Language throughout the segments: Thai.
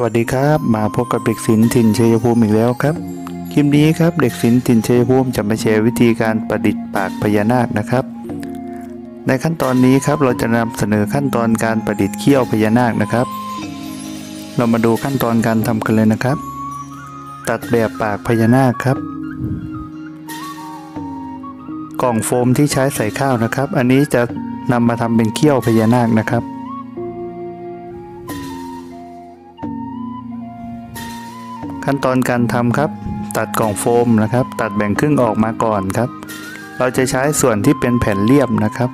วัสดีครับมาพบกับเด็กศิลป์ถิ่นชัยภูมิอีกแล้วครับคลิปนี้ครับเด็กศิลป์ถิ่นชัยภูมิจะมาแชร์วิธีการประดิษฐ์ปากพญานาคนะครับในขั้นตอนนี้ครับเราจะนำเสนอขั้นตอนการประดิษฐ์เขี้ยวพญานาคนะครับเรามาดูขั้นตอนการทำกันเลยนะครับตัดแบบปากพญานาคครับกล่องโฟมที่ใช้ใส่ข้าวนะครับอันนี้จะนำมาทำเป็นเขี้ยวพญานาคนะครับขั้นตอนการทำครับตัดกล่องโฟมนะครับตัดแบ่งครึ่งออกมาก่อนครับเราจะใช้ส่วนที่เป็นแผ่นเรียบนะครับ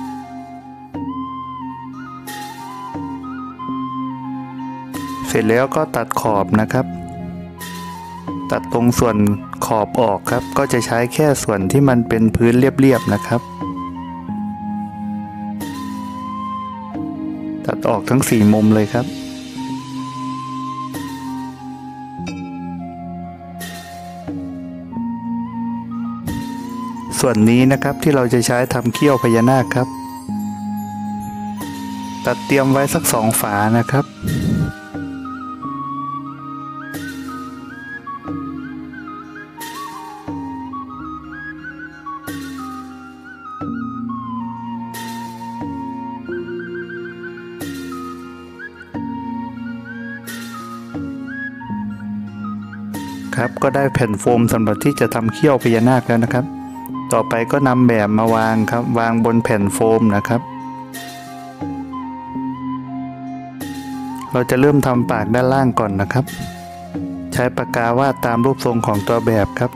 เสร็จแล้วก็ตัดขอบนะครับตัดตรงส่วนขอบออกครับก็จะใช้แค่ส่วนที่มันเป็นพื้นเรียบๆนะครับตัดออกทั้ง4มุมเลยครับส่วนนี้นะครับที่เราจะใช้ทำเขี้ยวพญานาคครับตัดเตรียมไว้สัก2 ฝานะครับครับก็ได้แผ่นโฟมสำหรับที่จะทำเขี้ยวพญานาคแล้วนะครับต่อไปก็นำแบบมาวางครับวางบนแผ่นโฟมนะครับเราจะเริ่มทำปากด้านล่างก่อนนะครับใช้ปากกาวาดตามรูปทรงของตัวแบบครับ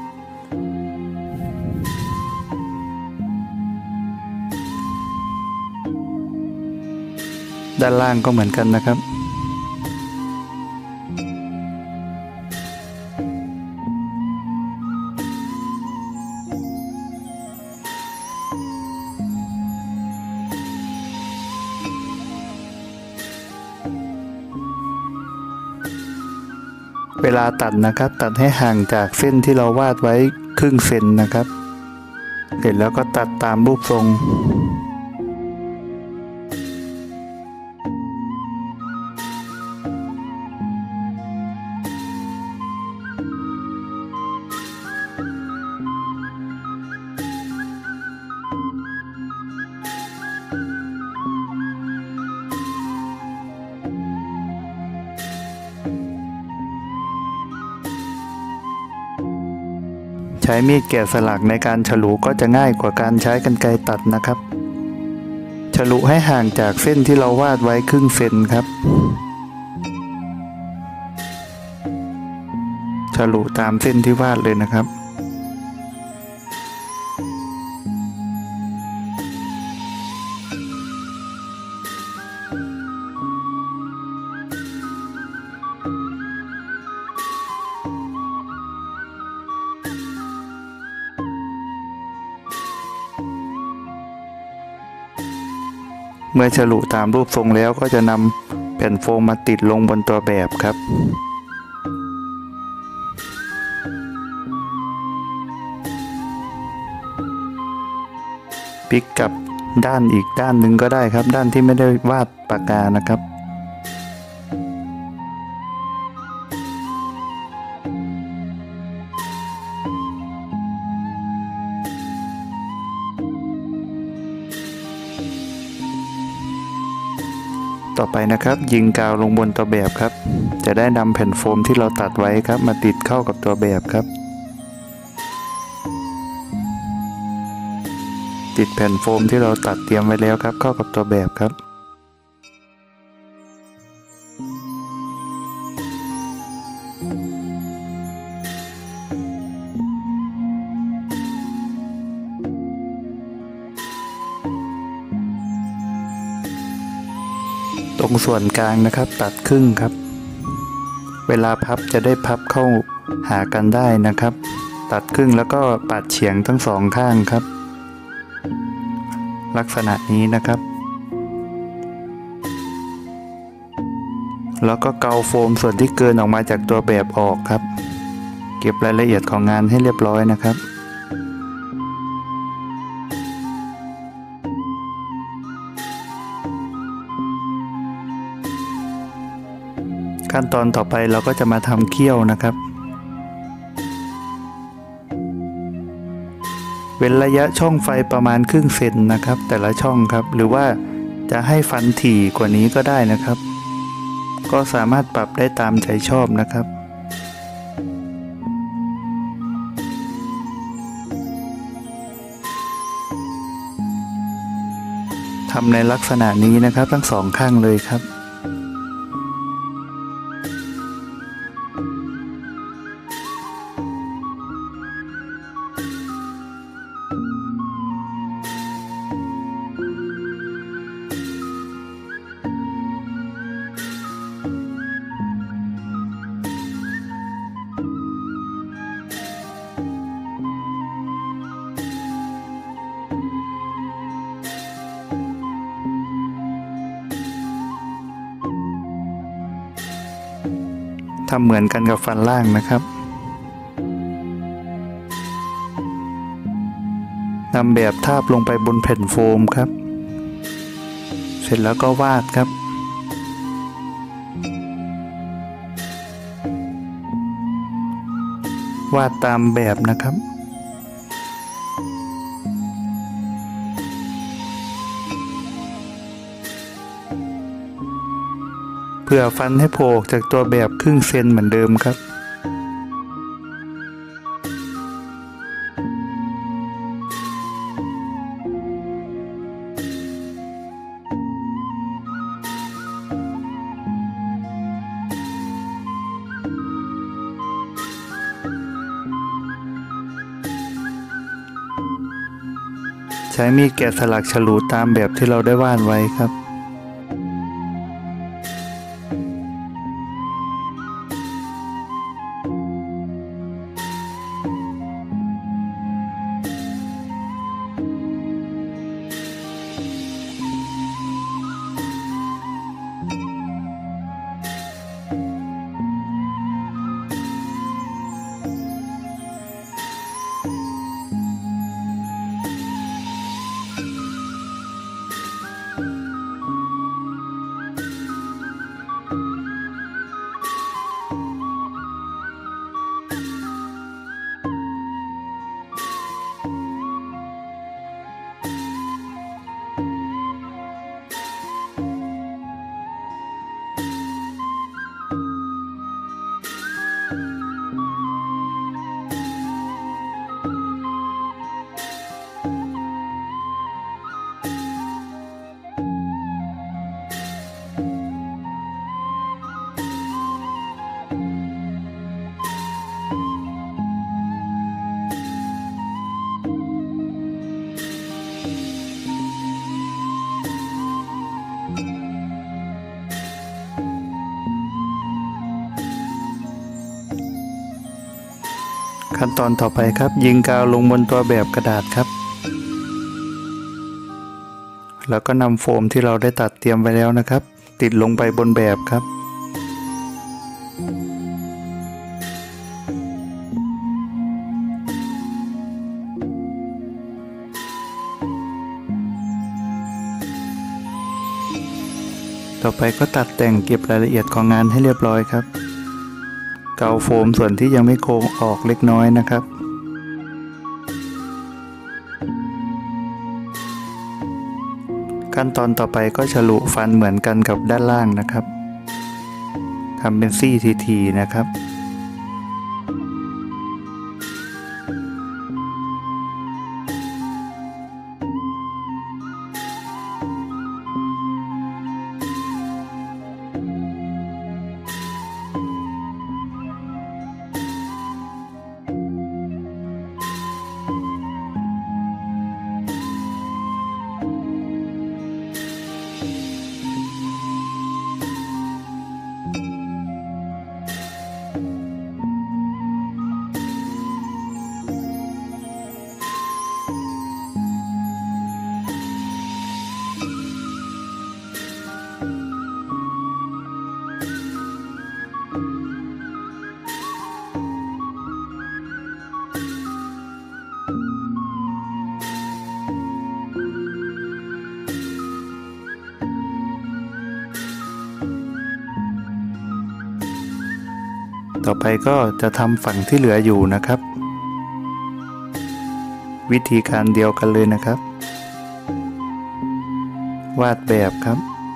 ด้านล่างก็เหมือนกันนะครับเวลาตัดนะครับตัดให้ห่างจากเส้นที่เราวาดไว้ครึ่งเซนนะครับเสร็จแล้วก็ตัดตามรูปทรงใช้มีดแกะสลักในการฉลุก็จะง่ายกว่าการใช้กรรไกรตัดนะครับฉลุให้ห่างจากเส้นที่เราวาดไว้ครึ่งเซนครับฉลุตามเส้นที่วาดเลยนะครับเมื่อฉลุตามรูปทรงแล้วก็จะนำแผ่นโฟมมาติดลงบนตัวแบบครับพลิกกลับด้านอีกด้านหนึ่งก็ได้ครับด้านที่ไม่ได้วาดปากกานะครับต่อไปนะครับยิงกาวลงบนตัวแบบครับจะได้นำแผ่นโฟมที่เราตัดไว้ครับมาติดเข้ากับตัวแบบครับติดแผ่นโฟมที่เราตัดเตรียมไว้แล้วครับเข้ากับตัวแบบครับตรงส่วนกลางนะครับตัดครึ่งครับเวลาพับจะได้พับเข้าหากันได้นะครับตัดครึ่งแล้วก็ปาดเฉียงทั้ง2 ข้างครับลักษณะนี้นะครับแล้วก็เกาโฟมส่วนที่เกินออกมาจากตัวแบบออกครับเก็บรายละเอียดของงานให้เรียบร้อยนะครับ กขั้นตอนต่อไปเราก็จะมาทำเขี้ยวนะครับเว้นระยะช่องไฟประมาณครึ่งเซนนะครับแต่ละช่องครับหรือว่าจะให้ฟันถี่กว่านี้ก็ได้นะครับก็สามารถปรับได้ตามใจชอบนะครับทำในลักษณะนี้นะครับทั้งสองข้างเลยครับทำเหมือนกันกับฟันล่างนะครับนำแบบทาบลงไปบนแผ่นโฟมครับเสร็จแล้วก็วาดครับวาดตามแบบนะครับเพื่อฟันให้โผล่จากตัวแบบครึ่งเซนเหมือนเดิมครับใช้มีดแกะสลักฉลูตามแบบที่เราได้วาดไว้ครับขั้นตอนต่อไปครับยิงกาวลงบนตัวแบบกระดาษครับแล้วก็นำโฟมที่เราได้ตัดเตรียมไว้แล้วนะครับติดลงไปบนแบบครับต่อไปก็ตัดแต่งเก็บรายละเอียดของงานให้เรียบร้อยครับเกาโฟมส่วนที่ยังไม่โค้งออกเล็กน้อยนะครับขั้นตอนต่อไปก็ฉลุฟันเหมือนกันกับด้านล่างนะครับทำเป็นซี่ทีๆนะครับต่อไปก็จะทำฝั่งที่เหลืออยู่นะครับวิธีการเดียวกันเลยนะครับวาดแบบครับ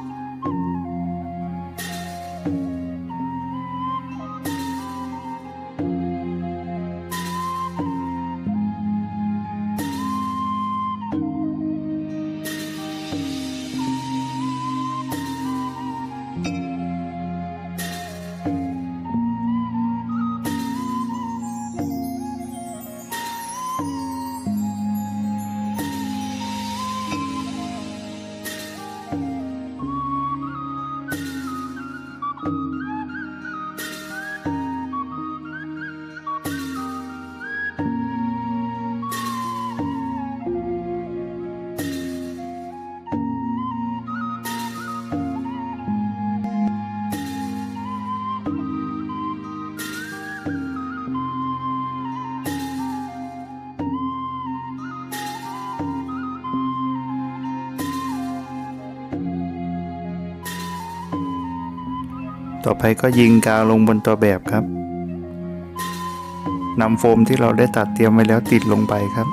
ต่อไปก็ยิงกาวลงบนตัวแบบครับนำโฟมที่เราได้ตัดเตรียมไว้แล้วติดลงไปครับ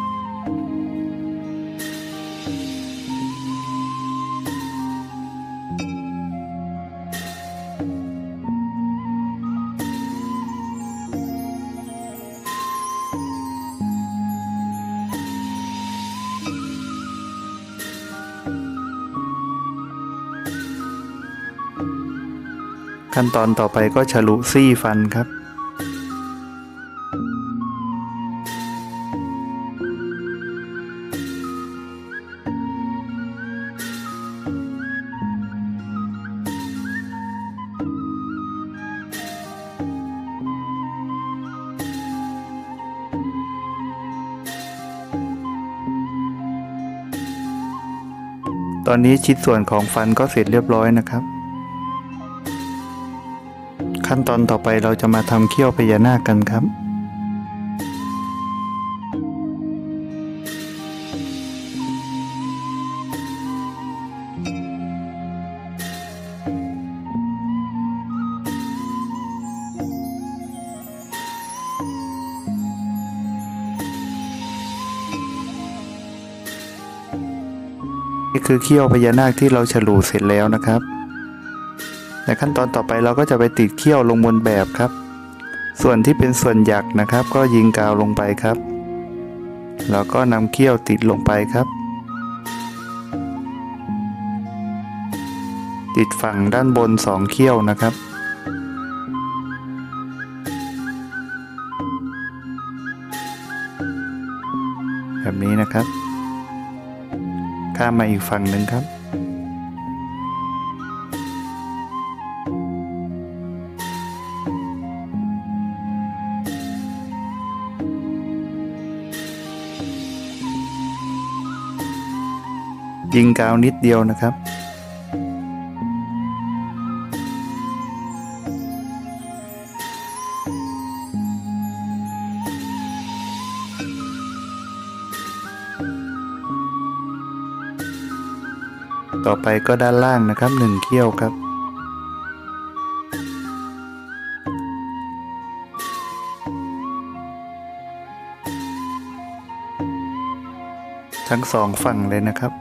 ขั้นตอนต่อไปก็ฉลุซี่ฟันครับตอนนี้ชิ้นส่วนของฟันก็เสร็จเรียบร้อยนะครับขั้นตอนต่อไปเราจะมาทำเขี้ยวพญานาคกันครับนี่คือเขี้ยวพญานาคที่เราฉลุเสร็จแล้วนะครับในขั้นตอนต่อไปเราก็จะไปติดเขี้ยวลงบนแบบครับส่วนที่เป็นส่วนหยักนะครับก็ยิงกาวลงไปครับแล้วก็นำเขี้ยวติดลงไปครับติดฝั่งด้านบน2เขี้ยวนะครับแบบนี้นะครับข้ามมาอีกฝั่งหนึ่งครับยิงกาวนิดเดียวนะครับต่อไปก็ด้านล่างนะครับ1เขี้ยวครับทั้ง2ฝั่งเลยนะครับ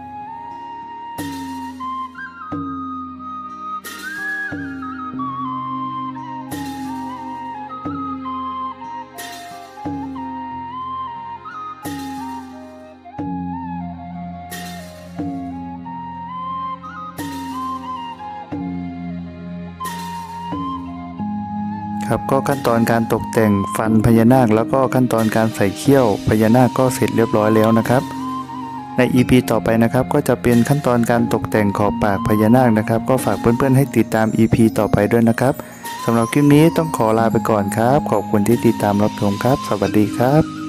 ครับก็ขั้นตอนการตกแต่งฟันพญานาคแล้วก็ขั้นตอนการใส่เขี้ยวพญานาคก็เสร็จเรียบร้อยแล้วนะครับใน EP ต่อไปนะครับก็จะเป็นขั้นตอนการตกแต่งขอบปากพญานาคนะครับก็ฝากเพื่อนๆให้ติดตาม EP ต่อไปด้วยนะครับสำหรับคลิปนี้ต้องขอลาไปก่อนครับขอบคุณที่ติดตามรับชมครับสวัสดีครับ